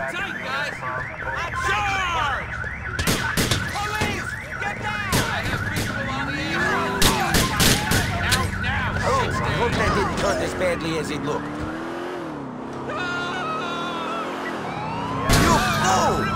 tight, guys! Charge! Police! Get down! I have visual on the air! Now! Oh, I hope that didn't turn as badly as it looked. You fool!